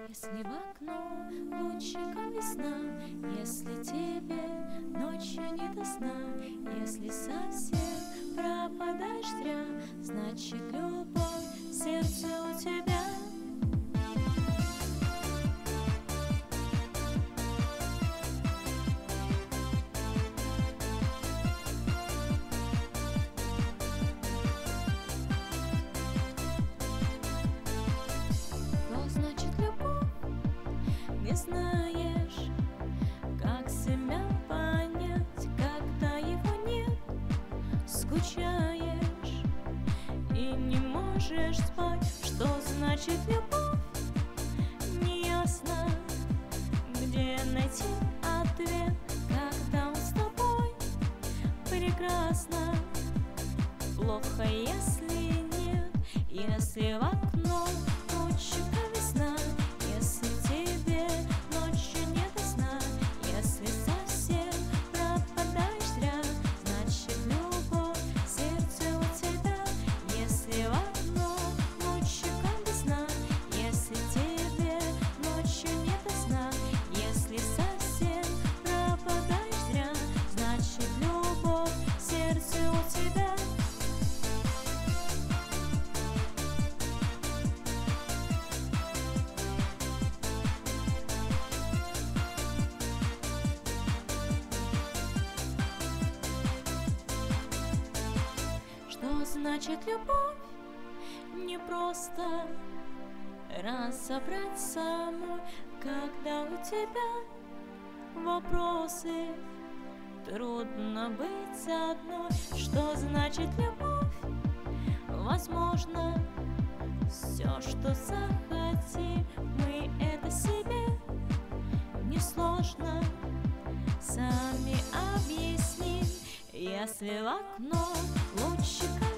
Если в окно лучиком весна, если тебе ночью не до сна, если совсем пропадаешь зря, значит любовь в сердце у тебя. Не знаешь, как себя понять, когда его нет, скучаешь и не можешь спать. Что значит любовь? Неясно, где найти ответ, когда он с тобой прекрасно. Плохо, если нет, если в окно лучика весна, если тебе ночью не до сна, если совсем пропадаешь зря, значит любовь в сердце у тебя. Если в окно лучиком весна, если тебе ночью не до сна, если совсем пропадаешь зря, значит любовь в сердце у тебя. Что значит любовь? Не просто разобрать самой, когда у тебя вопросы. Трудно быть одной. Что значит любовь? Возможно, все, что захотим, мы это себе несложно сами объясним. Если в окно лучика